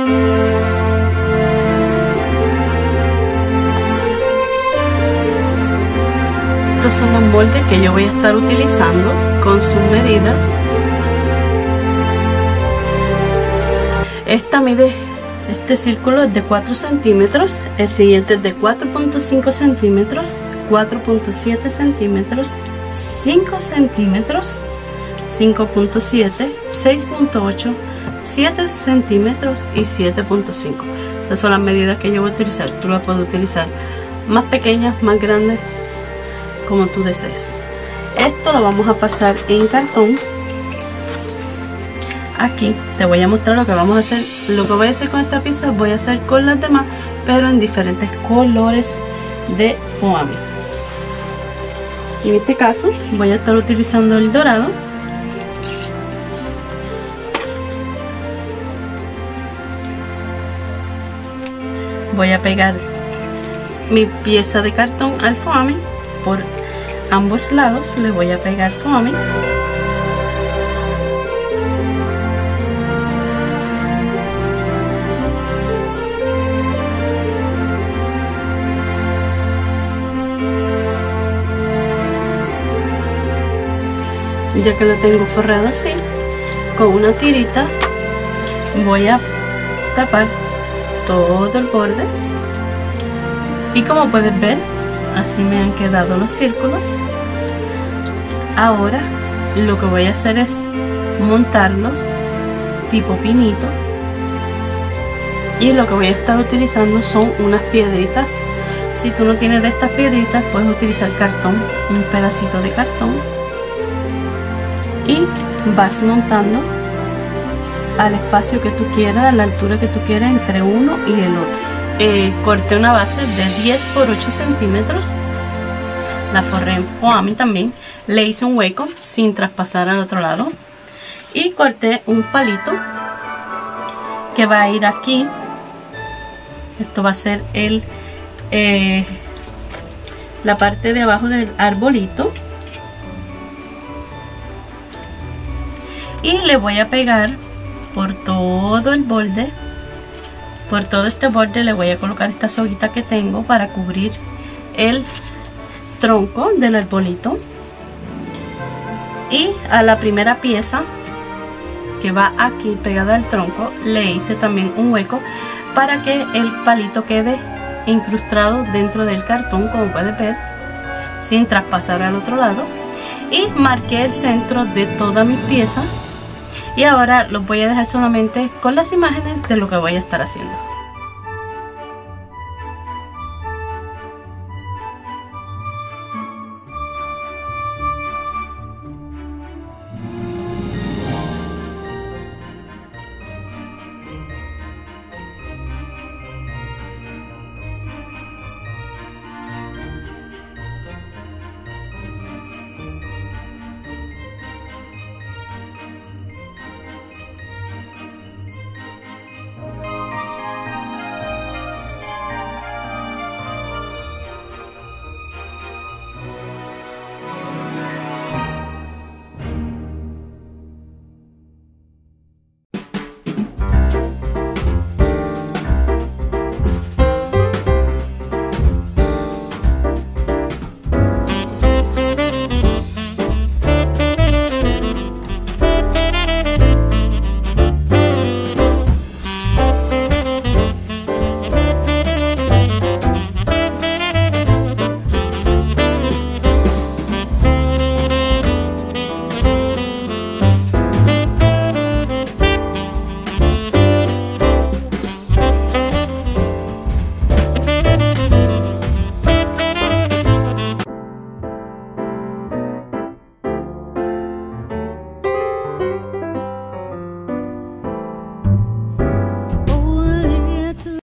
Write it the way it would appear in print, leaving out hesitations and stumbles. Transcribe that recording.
Estos son los moldes que yo voy a estar utilizando con sus medidas. Este círculo es de 4 centímetros, el siguiente es de 4.5 centímetros, 4.7 centímetros, 5 centímetros, 5.7, 6.8, 7 centímetros y 7.5. Esas son las medidas que yo voy a utilizar. Tú las puedes utilizar más pequeñas, más grandes, como tú desees. Esto lo vamos a pasar en cartón. Aquí te voy a mostrar lo que vamos a hacer. Lo que voy a hacer con esta pieza voy a hacer con las demás, pero en diferentes colores de foamy. En este caso voy a estar utilizando el dorado. Voy a pegar mi pieza de cartón al foamy. Por ambos lados le voy a pegar foamy. Ya que lo tengo forrado así, con una tirita voy a tapar todo el borde, y como puedes ver, así me han quedado los círculos. Ahora lo que voy a hacer es montarlos tipo pinito, y lo que voy a estar utilizando son unas piedritas. Si tú no tienes de estas piedritas, puedes utilizar cartón, un pedacito de cartón, y vas montando al espacio que tú quieras, a la altura que tú quieras, entre uno y el otro. Corté una base de 10 por 8 centímetros, la forré en foamy también, le hice un hueco sin traspasar al otro lado, y corté un palito que va a ir aquí. Esto va a ser la parte de abajo del arbolito, y le voy a pegar por todo el borde. Por todo este borde le voy a colocar esta soguita que tengo para cubrir el tronco del arbolito. Y a la primera pieza que va aquí pegada al tronco le hice también un hueco para que el palito quede incrustado dentro del cartón, como puedes ver, sin traspasar al otro lado. Y marqué el centro de todas mis piezas. Y ahora los voy a dejar solamente con las imágenes de lo que voy a estar haciendo.